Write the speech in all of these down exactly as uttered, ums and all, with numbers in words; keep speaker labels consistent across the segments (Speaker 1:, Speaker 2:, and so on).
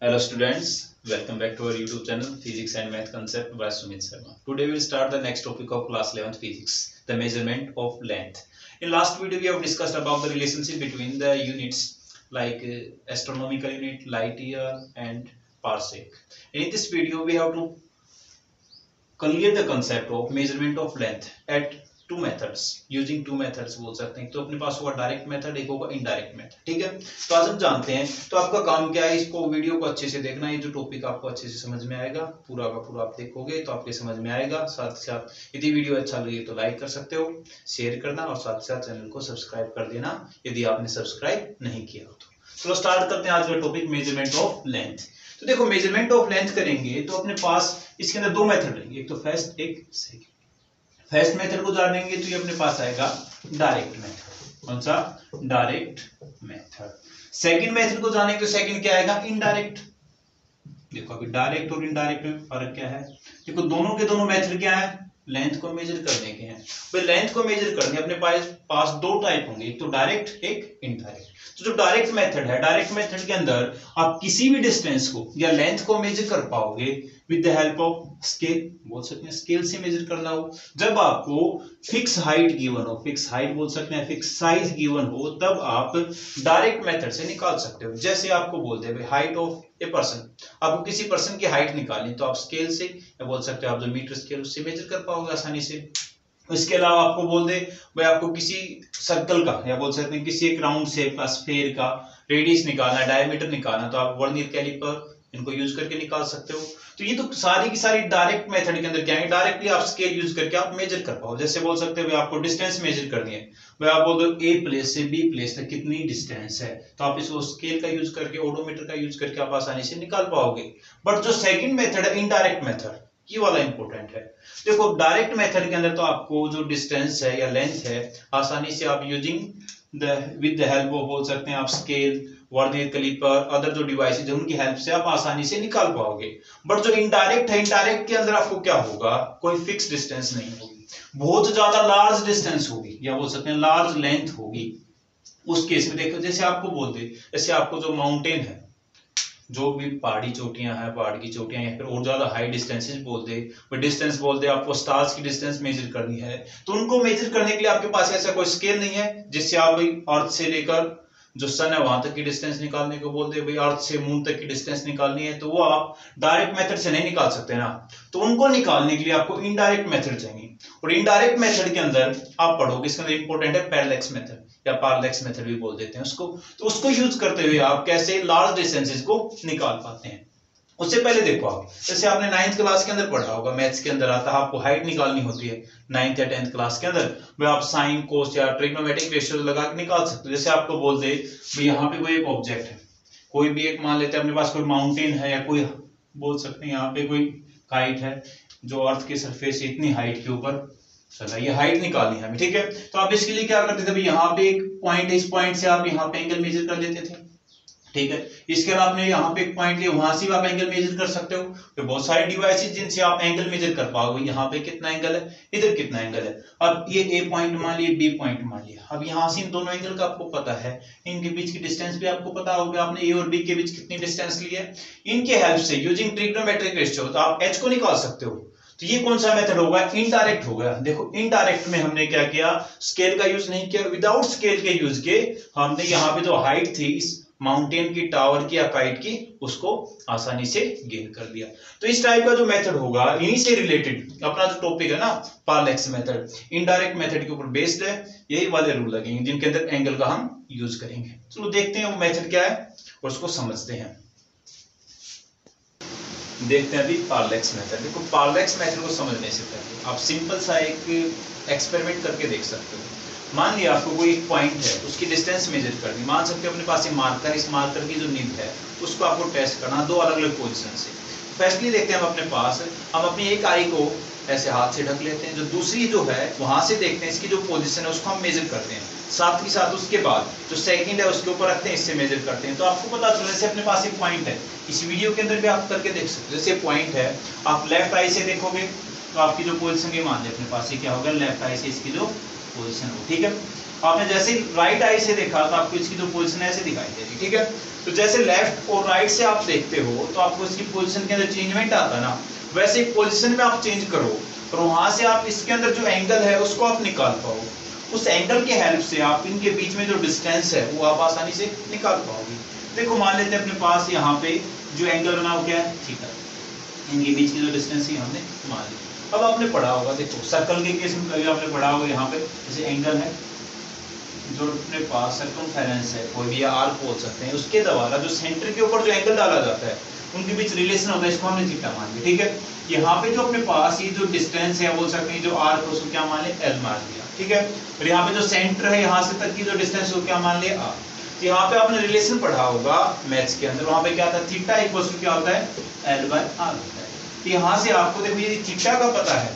Speaker 1: Hello students, welcome back to our YouTube channel Physics and Math Concept by Sumit Sharma. Today we will start the next topic of class eleventh physics, the measurement of length. In last video we have discussed about the relationship between the units like uh, astronomical unit, light year and parsec. And in this video we have to clear the concept of measurement of length at two methods using two methods बोल सकते हैं। तो अपने पास होगा direct method, एक होगा indirect method. ठीक है, तो आज हम जानते हैं। तो आपका काम क्या है, इसको वीडियो को अच्छे से देखना, ये जो टॉपिक आपको अच्छे से समझ में आएगा, पूरा का पूरा आप देखोगे तो आपके समझ में आएगा। साथ ही साथ यदि वीडियो अच्छा लगे तो लाइक कर सकते हो, शेयर करना और साथ ही साथ चैनल को सब्सक्राइब कर देना यदि आपने सब्सक्राइब नहीं किया हो तो। चलो स्टार्ट करते हैं आज का टॉपिक मेजरमेंट ऑफ लेंथ। तो देखो मेजरमेंट ऑफ लेंथ करेंगे तो अपने पास इसके अंदर दो मेथड रहेंगे, एक तो फर्स्ट एक सेकंड। फर्स्ट मेथड को जानेंगे तो ये अपने पास आएगा डायरेक्ट मेथड। कौन सा? Direct method. सेकंड मेथड को जानेंगे तो सेकंड क्या आएगा? इनडायरेक्ट। देखो अभी डायरेक्ट और इनडायरेक्ट में फर्क क्या है। देखो दोनों के दोनों मेथड क्या है? लेंथ को मेजर करने के हैं। भाई लेंथ को मेजर करने अपने पास पास दो टाइप होंगे, एक तो डायरेक्ट एक इनडायरेक्ट। तो जो डायरेक्ट मेथड है, डायरेक्ट मेथड के अंदर आप किसी भी डिस्टेंस को या लेंथ को मेजर कर पाओगे with the help of scale. बोल सकते हैं स्केल से मेजर करना हो। जब आपको फिक्स हाइट गिवन हो, फिक्स हाइट बोल सकते हैं, फिक्स साइज गिवन हो, तब आप डायरेक्ट मेथड से निकाल सकते हो। जैसे आपको बोल दे भाई हाइट ऑफ ए पर्सन, आपको किसी पर्सन की हाइट निकालनी तो आप स्केल से या बोल सकते हो आप जो मीटर स्केल उससे मेजर कर पाओगे आसानी से। इसके अलावा आपको बोल दे भाई आपको किसी सर्कल का या बोल सकते हैं किसी एक राउंड शेप का, स्फीयर का रेडियस निकालना, डायमीटर निकालना, तो आप वर्नियर कैलिपर इनको यूज करके निकाल सकते हो। तो ये तो सारी की सारी डायरेक्ट मेथड के अंदर क्या है, डायरेक्टली आप स्केल यूज करके आप मेजर कर पाओ। जैसे बोल सकते हो भाई आपको डिस्टेंस मेजर करनी है, भाई आप बोल दो ए प्लेस से बी प्लेस तक कितनी डिस्टेंस है, तो आप इसको स्केल का यूज करके, ओडोमीटर का यूज करके आप आसानी से निकाल पाओगे। बट जो सेकंड मेथड है इनडायरेक्ट मेथड, ये वाला इंपॉर्टेंट है। देखो डायरेक्ट मेथड के अंदर तो आपको जो डिस्टेंस है या लेंथ है आसानी से आप using the with the help of बोल सकते हैं आप स्केल, वर्नियर कैलिपर, अदर जो डिवाइसेज है उनकी हेल्प से आप आसानी से निकाल पाओगे। बट जो इनडायरेक्ट है, इनडायरेक्ट के अंदर आपको क्या होगा, कोई फिक्स डिस्टेंस नहीं होगी, बहुत ज्यादा लार्ज डिस्टेंस होगी या बोल सकते हैं लार्ज लेंथ होगी। उस केस में देखो जैसे आपको बोल दे, जैसे आपको जो माउंटेन है, जो भी पहाड़ी चोटियां हैं, पहाड़ की चोटियां या फिर और ज्यादा हाई डिस्टेंसेस बोल दे, वो डिस्टेंस बोल दे आपको स्टार्स की डिस्टेंस मेजर करनी है, तो उनको मेजर करने के लिए आपके पास ऐसा कोई स्केल नहीं है जिससे आप भाई अर्थ से लेकर जो सन है वहां तक की डिस्टेंस निकालने को बोल दे, भाई अर्थ से मून तक की डिस्टेंस निकालनी है, तो वो आप डायरेक्ट मेथड से नहीं निकाल सकते ना। तो उनको निकालने के लिए आपको इनडायरेक्ट मेथड चाहिए। और इनडायरेक्ट मेथड के अंदर आप पढ़ोगे, इसके अंदर इंपॉर्टेंट है पैरेलैक्स मेथड या पारलैक्स मेथड भी बोल देते हैं उसको। तो उसको यूज करते हुए आप कैसे लार्ज डिस्टेंसेस को निकाल पाते हैं। उससे पहले देखो आप, जैसे आपने नाइन्थ क्लास के अंदर पढ़ा होगा, मैथ्स के अंदर आता है आपको हाइट निकालनी होती है नाइन्थ या टेंथ क्लास के अंदर, वो आप साइन, कोस या ट्रिग्नोमेट्रिक रेशियो लगा के निकाल सकते हो। जैसे आपको बोल दे भाई यहाँ पे कोई एक ऑब्जेक्ट है, कोई भी एक मान लेते हैं अपने पास कोई माउंटेन है या कोई बोल सकते हैं यहाँ पे कोई हाइट है जो अर्थ के सरफेस से इतनी हाइट के ऊपर चला, ये हाइट निकालनी है हमें। ठीक है, तो आप इसके लिए क्या करते थे भाई, यहाँ पे एक पॉइंट है, इस पॉइंट से आप यहाँ पे एंगल मेजर कर लेते थे। ठीक है, इसके अलावा आपने यहाँ पे एक पॉइंट लिया, वहां से भी आप एंगल मेजर कर सकते हो। तो बहुत सारे डिवाइसेस जिनसे आप एंगल मेजर कर पाओगे, यहाँ पे कितना एंगल है, इधर कितना एंगल है। अब ये ए पॉइंट मान लिया, बी पॉइंट मान लिया, अब यहाँ से इन दोनों एंगल का आपको पता है, इनके बीच की डिस्टेंस भी आपको पता होगा, आपने ए और बी के बीच कितनी डिस्टेंस ली है। इनके हेल्प से यूजिंग ट्रिग्नोमेट्रिक रेशियो तो आप एच को निकाल सकते हो। तो ये कौन सा मेथड होगा, इनडायरेक्ट होगा। देखो इनडायरेक्ट में हमने क्या किया, स्केल का यूज नहीं किया, विदाउट स्केल के यूज के हमने यहाँ पे जो हाइट थी इस माउंटेन की, टावर की या काइट की, उसको आसानी से गेन कर दिया। तो इस टाइप का जो मेथड होगा, इन्हीं से रिलेटेड अपना जो टॉपिक है ना पारलैक्स मेथड, इनडायरेक्ट मेथड के ऊपर बेस्ड है। यही वाले रूल लगेंगे जिनके अंदर एंगल का हम यूज करेंगे। चलो देखते हैं वो मेथड क्या है और उसको समझते हैं। देखते हैं अभी पारलैक्स मेथड। देखो पारलैक्स मेथड को समझने से पहले आप सिंपल सा एक एक्सपेरिमेंट करके देख सकते हो। मान लिया आपको कोई एक पॉइंट है, उसकी डिस्टेंस मेजर करनी, मान सकते हो अपने पास एक मार्कर, इस मार्कर की जो निब है उसको आपको टेस्ट करना दो अलग अलग पोजीशन से। फर्स्टली देखते हैं हम अपने पास, हम अपनी एक आई को ऐसे हाथ से ढक लेते हैं, जो दूसरी जो है वहां से देखते हैं इसकी जो पोजीशन है उसको हम मेजर करते हैं, साथ ही साथ उसके बाद जो सेकंड है उसके ऊपर रखते हैं, इससे मेजर करते हैं। तो आपको पता चला जैसे अपने पास एक पॉइंट है, इस वीडियो के अंदर भी आप करके देख सकते हो। जैसे पॉइंट है, आप लेफ्ट आई से देखोगे तो आपकी जो पोजीशन ये मान लें अपने पास ये क्या होगा, लेफ्ट आई से इसकी जो पोजीशन हो, ठीक है। आपने जैसे राइट आई से देखा तो आपको इसकी जो पोजीशन है ऐसे दिखाई देगी, ठीक है। तो जैसे लेफ्ट और राइट से आप देखते हो तो आपको इसकी पोजीशन के अंदर चेंजमेंट आता है ना, वैसे पोजीशन में आप चेंज करो और वहां से आप इसके अंदर जो एंगल है उसको आप निकाल पाओ। उस एंगल के हेल्प से आप इनके बीच में जो डिस्टेंस है वो आप आसानी से निकाल पाओगे। देखो मान लेते हैं अपने पास यहाँ पे जो एंगल बना हो क्या है, थीटा, इनके बीच की जो डिस्टेंस है हमने मान ली। अब आपने पढ़ा होगा, देखो सर्कल के केस में कभी आपने पढ़ा होगा यहाँ पे जैसे एंगल है जो अपने पास सर्कमफेरेंस है, कोई भी आर्क बोल सकते हैं, उसके द्वारा जो सेंटर के ऊपर जो एंगल डाला जाता है उनके बीच रिलेशन होता है, इसको हमने थीटा मान लिया, ठीक है। यहाँ पे जो अपने पास ये जो डिस्टेंस है बोल सकते हैं जो आर्क है उसको क्या मान लिया, एल मान लिया, ठीक है। और यहाँ पे जो सेंटर है यहाँ से तक की जो डिस्टेंस है क्या मान लिया, आर। तो यहाँ पे आपने रिलेशन पढ़ा होगा मैथ्स के अंदर, वहां पे क्या था, थीटा इक्वल टू क्या होता है, एल बाय आर होता है। तो यहाँ से आपको देखो यदि थीटा का पता है,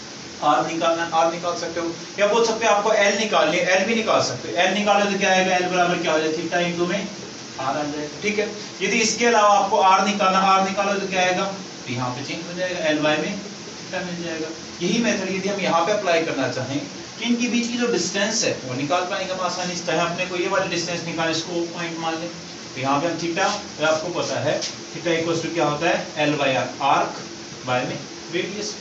Speaker 1: आर निकालना, आर निकाल सकते हो, या बोल सकते हो आपको एल निकालनी है, एल भी निकाल सकते हो। एल निकालो तो क्या आएगा, एल बराबर क्या हो जाएगा, थीटा इनटू में आर आ जाएगा, ठीक है। यदि इसके अलावा आपको आर निकालना, आर निकालो तो क्या आएगा, तो यहाँ पे चेंज हो जाएगा, एल बाय में थीटा मिल जाएगा। यही मेथड यदि हम यहाँ पे अप्लाई करना चाहें कि इनके बीच की जो डिस्टेंस है वो निकाल पाएंगे हम आसानी से। चाहे अपने को ये वाली डिस्टेंस निकाले, इसको पॉइंट मान लें, तो यहाँ पे हम थीटा, तो आपको पता है थीटा इक्वल टू क्या होता है, L by R, arc by में रेडियस,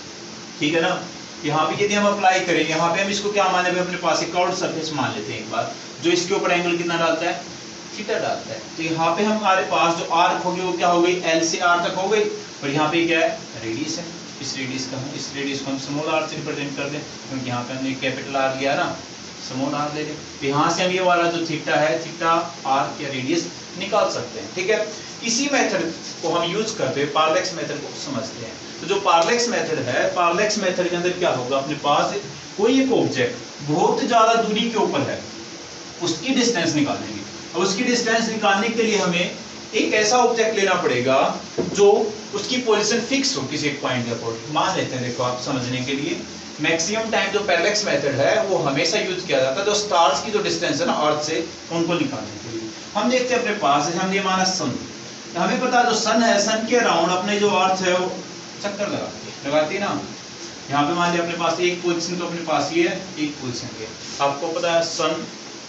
Speaker 1: ठीक है ना। यहाँ पे यदि हम अप्लाई करें, यहाँ पे हम इसको क्या माने, अपने पास एक कर्व्ड सरफेस मान लेते हैं एक बार, जो इसके ऊपर एंगल कितना डालता है, थीटा डालता है। तो यहाँ पे हमारे पास जो आर्क होगी वो क्या हो गई, एल से आर तक हो गई, और यहाँ पे क्या है, रेडियस है। इस रेडियस का हम इस रेडियस को हम स्मॉल आर से रिप्रेजेंट कर दें, क्योंकि यहाँ पे हमने कैपिटल आर लिया ना, स्मॉल आर ले लें। तो यहाँ से हम ये वाला जो थीटा है, थीटा आर या रेडियस निकाल सकते हैं, ठीक है। इसी मेथड को हम यूज करते हुए पार्लेक्स मेथड को समझते हैं। तो जो पार्लेक्स मेथड है, पार्लेक्स मेथड के अंदर क्या होगा, अपने पास कोई एक ऑब्जेक्ट बहुत ज्यादा दूरी के ऊपर है, उसकी डिस्टेंस निकालेंगे। अब उसकी डिस्टेंस निकालने के लिए हमें एक ऐसा ऑब्जेक्ट लेना पड़ेगा जो उसकी पोजीशन फिक्स हो किसी एक पॉइंट के अकॉर्डिंग। मान लेते हैं, देखो आप समझने के लिए मैक्सिमम टाइम जो पैरेलैक्स मेथड है वो हमेशा यूज किया जाता है जो स्टार्स की जो डिस्टेंस है ना अर्थ से, उनको निकालने के लिए। हम देखते हैं अपने पास, हमने माना सन, हमें पता है जो सन है, सन के अराउंड अपने जो अर्थ है वो चक्कर लगाती है, लगाती है ना। यहाँ पे मान लिया अपने पास एक पोजीशन, तो अपने पास ये है एक पोजीशन ये, आपको पता है सन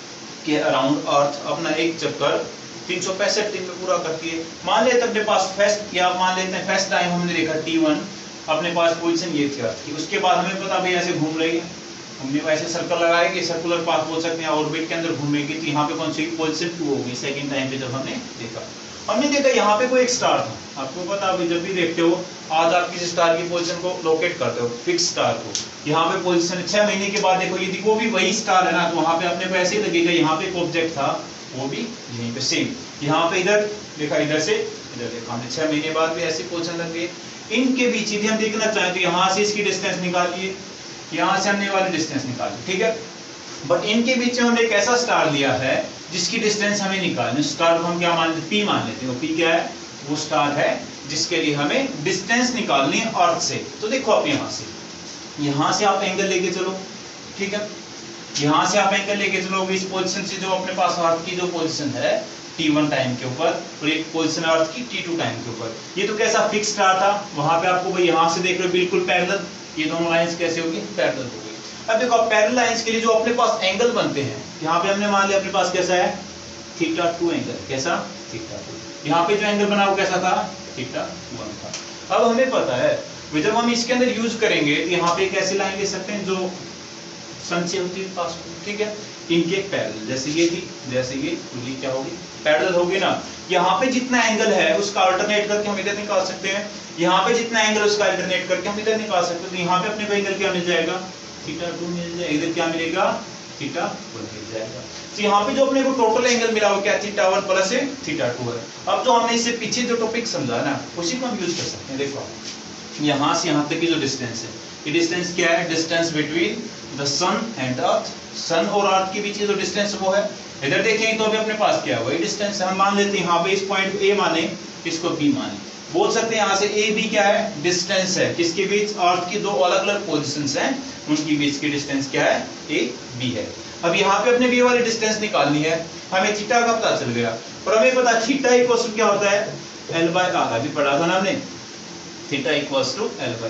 Speaker 1: के अराउंड अर्थ अपना एक चक्कर तीन सौ पैंसठ दिन में पूरा करती है। मान लेते अपने पास फर्स्ट, या मान लेते हैं फर्स्ट टाइम हमने देखा टी वन, अपने पास पोजीशन ये थी अर्थ की, उसके बाद हमें पता भाई ऐसे घूम रही है, हमने वैसे सर्कल लगाएगी, सर्कुलर पाथ बोल सकते हैं, ऑर्बिट के अंदर घूमेगी, तो यहाँ पे कौन सी पोजीशन टू होगी सेकंड टाइम पे जब हमने देखा। हमने देखा यहाँ पे कोई एक स्टार था, आपको पता अभी जब भी देखते हो आज आप किसी स्टार की पोजीशन को लोकेट करते हो, फिक्स स्टार को, यहाँ पे पोजीशन छह महीने के बाद देखो यदि वो भी वही स्टार है ना, तो वहाँ पे अपने को ऐसे ही लगेगा यहाँ पे एक ऑब्जेक्ट था वो भी यहीं पे सेम, यहाँ पे इधर देखा, इधर से इधर देखा, हमने छह महीने बाद भी ऐसी पोजीशन लग गई। इनके बीच यदि हम देखना चाहें तो यहाँ से इसकी डिस्टेंस निकालिए, यहाँ से हमने वाली डिस्टेंस निकाली, ठीक है। बट इनके बीच में हमने एक ऐसा स्टार लिया है जिसकी डिस्टेंस हमें निकालनी, स्टार को हम क्या मान लेते, पी मान लेते हैं। पी क्या है, वो स्टार है जिसके लिए हमें डिस्टेंस निकालनी है अर्थ से। तो देखो आप यहाँ से यहाँ से आप एंगल लेके चलो, ठीक है, यहाँ से आप एंगल लेके चलोगे इस पोजीशन से, जो अपने पास अर्थ की जो पोजीशन है टी वन टाइम के ऊपर, और एक पोजीशन अर्थ की टी टू टाइम के ऊपर। ये तो कैसा फिक्स स्टार था, वहां पे आपको भाई यहाँ से देख रहे हो बिल्कुल पैरेलल, ये दोनों लाइंस कैसे होगी, पैरेलल हो गई। अब देखो आप पैरेलल लाइंस के लिए जो अपने पास एंगल बनते हैं, यहाँ पे हमने मान लिया अपने पास कैसा है, थीटा टू एंगल, कैसा, थीटा टू। यहाँ पे जो एंगल बना वो कैसा था, थीटा वन था। अब हमें पता है जब हम इसके अंदर यूज करेंगे तो यहाँ पे एक ऐसी लाइन ले सकते हैं जो सन से होती है पास, ठीक है, इनके पैरेलल, जैसे ये थी, जैसे ये ये क्या होगी, पैरेलल होगी ना। यहाँ पे जितना एंगल है उसका अल्टरनेट करके हम इधर निकाल सकते हैं, यहाँ पे जितना एंगल उसका अल्टरनेट करके हम इधर निकाल सकते हैं। तो यहाँ पे अपने को एंगल क्या मिल जाएगा, थीटा टू मिल जाएगा, इधर क्या मिलेगा, थीटा वन मिल जाएगा। तो यहाँ पे जो अपने को टोटल एंगल मिला वो क्या, theta one plus theta two है। अब जो हमने इससे पीछे जो टॉपिक समझा ना उसी को हम यूज कर सकते हैं। देखो यहाँ से यहाँ तक की जो डिस्टेंस है, ये डिस्टेंस क्या है, distance between the sun and earth, sun और अर्थ के बीच की जो डिस्टेंस वो है। इधर देखेंगे तो अभी अपने पास क्या है, वही डिस्टेंस है। हम मान लेते हैं यहाँ पे इस पॉइंट को ए माने, इसको बी माने, बोल सकते हैं यहाँ से ए बी क्या है, डिस्टेंस है किसके बीच, अर्थ की दो अलग अलग पोजीशंस हैं, उनकी बीच की डिस्टेंस क्या है, ए बी है। अब यहाँ पे अपने बी वाली डिस्टेंस निकालनी है, हमें थीटा का पता चल गया, और हमें पता थीटा इक्वल्स टू क्या होता है, एल बाय आर, अभी पढ़ा था ना हमने, theta equals to L by R.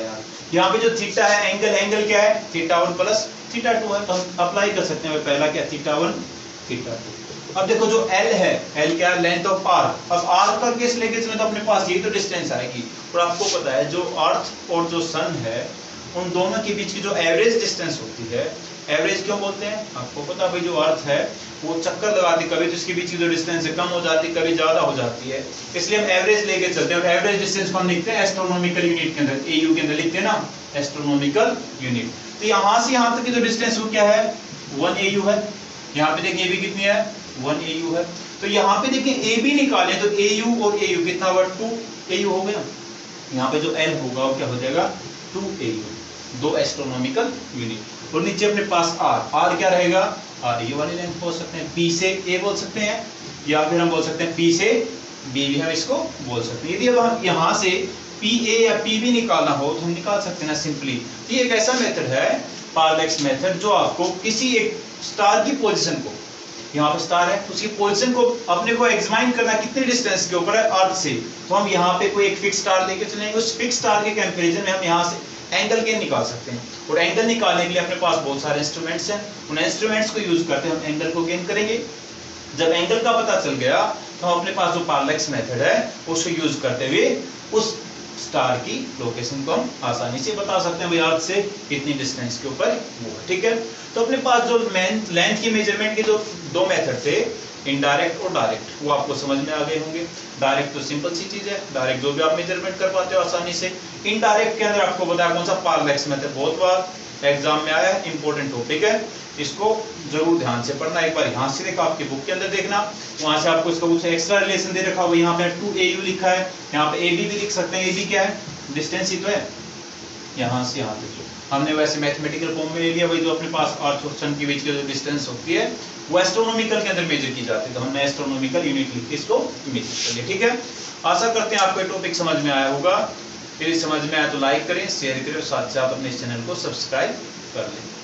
Speaker 1: यहाँ पे जो थीटा है एंगल, एंगल क्या है theta one plus theta two है, तो हम अप्लाई कर सकते हैं पहला क्या थीटा वन थीटा टू। अब देखो जो L है, L क्या है लेंथ ऑफ R, अब R का केस लेके चले तो अपने पास ये तो डिस्टेंस आएगी, और आपको पता है जो अर्थ और जो सन है उन दोनों के बीच की जो एवरेज डिस्टेंस होती है, एवरेज क्यों बोलते हैं आपको पता भाई, जो अर्थ है वो चक्कर लगाती है, कभी तो इसके बीच की जो डिस्टेंस है कम हो जाती है, कभी ज्यादा हो जाती है, इसलिए हम एवरेज लेके चलते हैं। और एवरेज डिस्टेंस को हम लिखते हैं एस्ट्रोनॉमिकल यूनिट के अंदर, एयू के अंदर लिखते हैं ना एस्ट्रोनॉमिकल यूनिट। तो यहाँ से यहाँ तक की जो डिस्टेंस वो क्या है वन एयू है। यहाँ पे देखिए ए बी कितनी है वन एयू है, तो यहाँ पे देखिए ए बी निकाले तो एयू और एयू कितना हुआ टू एयू हो गया, यहाँ पे जो एल होगा वो क्या हो जाएगा टू एयू, दो एस्ट्रोनॉमिकल यूनिट। और नीचे अपने पास आर, आर क्या रहेगा आर ये वाली लेंथ बोल सकते हैं, पी से ए बोल सकते हैं, या फिर हम बोल सकते हैं पी से बी भी हम इसको बोल सकते हैं। यदि अब हम यहाँ से पी ए या पी बी निकालना हो तो हम निकाल सकते हैं ना सिंपली। तो ये एक ऐसा मेथड है पारलैक्स मेथड जो आपको किसी एक स्टार की पोजीशन को, यहाँ पे स्टार है उसकी पोजीशन को अपने को एग्जामिन करना कितने डिस्टेंस के ऊपर है अर्थ से, तो हम यहाँ पे कोई एक फिक्स स्टार लेके चलेंगे, उस फिक्स स्टार के कंपैरिजन में हम यहाँ से एंगल गेन निकाल सकते हैं। और एंगल निकालने के लिए अपने पास बहुत सारे इंस्ट्रूमेंट्स हैं, उन इंस्ट्रूमेंट्स को यूज करते हम एंगल को गेन करेंगे। जब एंगल का पता चल गया तो हम अपने पास जो पारलैक्स मेथड है उसको यूज करते हुए उस स्टार की लोकेशन को हम आसानी से बता सकते हैं भाई अर्थ से कितनी डिस्टेंस के ऊपर वो है, ठीक है। तो अपने पास जो लेंथ की मेजरमेंट के जो दो मेथड थे इनडायरेक्ट और डायरेक्ट, वो आपको समझ में आ गए होंगे। डायरेक्ट तो सिंपल सी चीज है, डायरेक्ट जो भी आप मेजरमेंट कर पाते हो आसानी से। इनडायरेक्ट के अंदर आपको बताया कौन सा पारलैक्स मेथड, बहुत बार एग्जाम में आया है, इंपॉर्टेंट टॉपिक है, इसको जरूर ध्यान से पढ़ना। एक बार यहाँ से देखा आपकी बुक के अंदर देखना, वहां से आपको इसका कुछ एक्स्ट्रा रिलेशन दे रखा हो, यहाँ पे टू ए यू लिखा है, यहाँ पे ए बी भी लिख सकते हैं। ए बी क्या है डिस्टेंस ही तो है यहाँ से यहाँ तक, हमने वैसे मैथमेटिकल फॉर्म में ले लिया वही जो अपने पास अर्थ और सन के बीच की जो डिस्टेंस होती है वो एस्ट्रोनॉमिकल के अंदर मेजर की जाती है, तो हमने एस्ट्रोनॉमिकल यूनिट लिख के इसको मेजर कर लिया, ठीक है। आशा करते हैं आपको ये टॉपिक समझ में आया होगा, फिर समझ में आया तो लाइक करें, शेयर करें और साथ साथ अपने इस चैनल को सब्सक्राइब कर लें।